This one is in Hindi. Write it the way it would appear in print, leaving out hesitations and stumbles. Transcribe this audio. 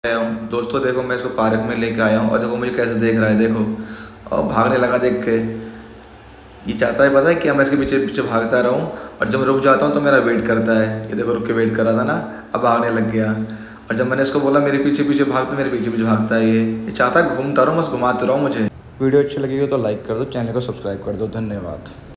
आया हूँ दोस्तों, देखो मैं इसको पार्क में लेके आया हूँ और देखो मुझे कैसे देख रहा है, देखो और भागने लगा देख के। ये चाहता है पता है कि मैं इसके पीछे पीछे भागता रहूँ और जब मैं रुक जाता हूँ तो मेरा वेट करता है। ये देखो रुक के वेट कर रहा था ना, अब भागने लग गया। और जब मैंने इसको बोला मेरे पीछे पीछे भाग तो मेरे पीछे पीछे भागता है। ये चाहता है घूमता रहूँ, बस घुमाते रहो मुझे। वीडियो अच्छी लगेगी तो लाइक कर दो, चैनल को सब्सक्राइब कर दो। धन्यवाद।